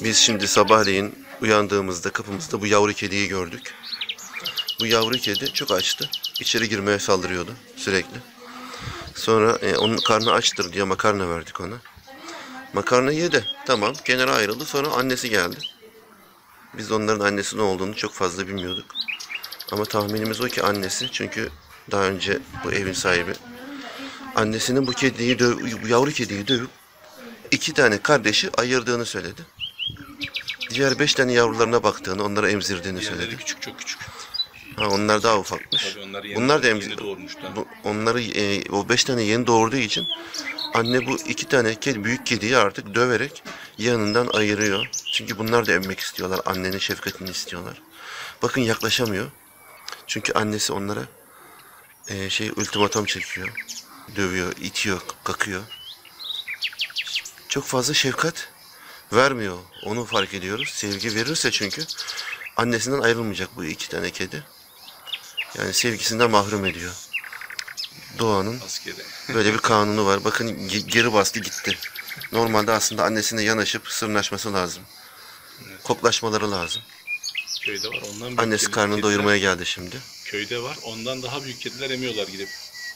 Biz şimdi sabahleyin uyandığımızda kapımızda bu yavru kediyi gördük. Bu yavru kedi çok açtı. İçeri girmeye saldırıyordu sürekli. Sonra onun karnı açtır diye makarna verdik ona. Makarna yedi. Tamam, kenara ayrıldı. Sonra annesi geldi. Biz onların annesi ne olduğunu çok fazla bilmiyorduk. Ama tahminimiz o ki annesi. Çünkü daha önce bu evin sahibi annesinin bu yavru kediyi dövüp 2 tane kardeşi ayırdığını söyledi. Diğer 5 tane yavrularına baktığını, onları emzirdiğini söyledi. Küçük, çok küçük. Ha, onlar daha ufakmış. Tabii onlar Bunlar da yeni doğurmuşlar. Onları o 5 tane yeni doğurduğu için anne bu 2 tane büyük kediyi artık döverek yanından ayırıyor. Çünkü bunlar da emmek istiyorlar. Annenin şefkatini istiyorlar. Bakın yaklaşamıyor. Çünkü annesi onlara ultimatom çekiyor. Dövüyor, itiyor, kakıyor. Çok fazla şefkat vermiyor. Onu fark ediyoruz. Sevgi verirse çünkü annesinden ayrılmayacak bu 2 tane kedi. Yani sevgisinden mahrum ediyor. Doğanın böyle bir kanunu var. Bakın geri bastı gitti. Normalde aslında annesine yanaşıp sırnaşması lazım. Evet. Koklaşmaları lazım. Köyde var. Ondan annesi karnını doyurmaya geldi şimdi. Köyde var. Ondan daha büyük kediler emiyorlar gidip.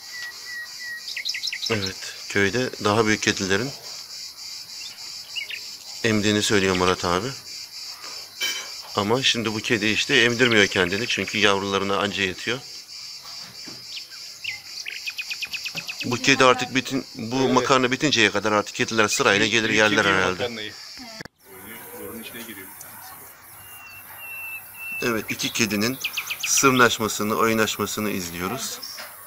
Evet. Köyde daha büyük kedilerin emdiğini söylüyor Murat abi. Ama şimdi bu kedi işte emdirmiyor kendini. Çünkü yavrularına anca yetiyor. Bu kedi artık bu makarna bitinceye kadar artık kediler sırayla gelir yerler herhalde. Evet, 2 kedinin sırnaşmasını, oynaşmasını izliyoruz.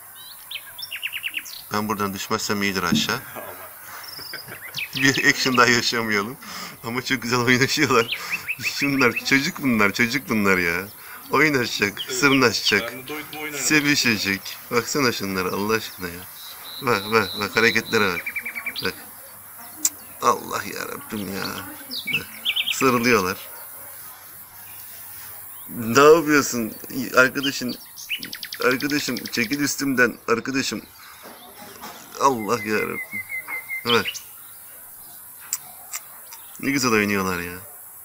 Ben buradan düşmezsem iyidir aşağı. Bir action daha yaşamayalım. Ama çok güzel oynaşıyorlar. Çocuk bunlar ya. Oynaşacak, sırnaşacak, sevişecek. Baksana şunlara Allah aşkına ya. Bak hareketlere bak. Bak. Allah yarabbim ya. Bak. Sarılıyorlar. Ne yapıyorsun? Arkadaşım çekil üstümden arkadaşım. Allah yarabbim. Bak. Ne güzel oynuyorlar ya.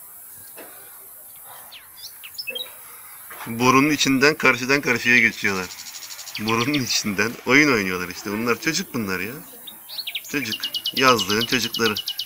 Borunun içinden karşıdan karşıya geçiyorlar. Borunun içinden oyun oynuyorlar işte. Bunlar çocuk bunlar ya. Çocuk. Yazlığın çocukları.